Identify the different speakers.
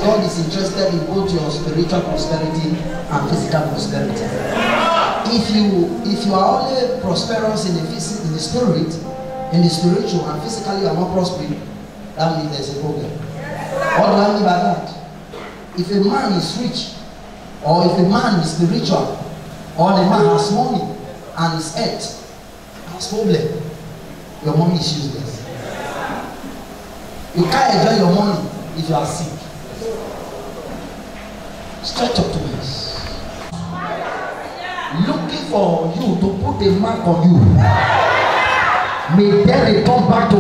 Speaker 1: God is interested in both your spiritual prosperity and physical prosperity. If you are only prosperous in the spirit, in the spiritual, and physically you are not prospering, that means there's a problem. What do I mean by that? If a man is rich, or if a man is spiritual, or the man has money and is health, has problem, your money is useless. You can't enjoy your money if you are sick. Stretch up to us. Looking for you to put a mark on you. May they return back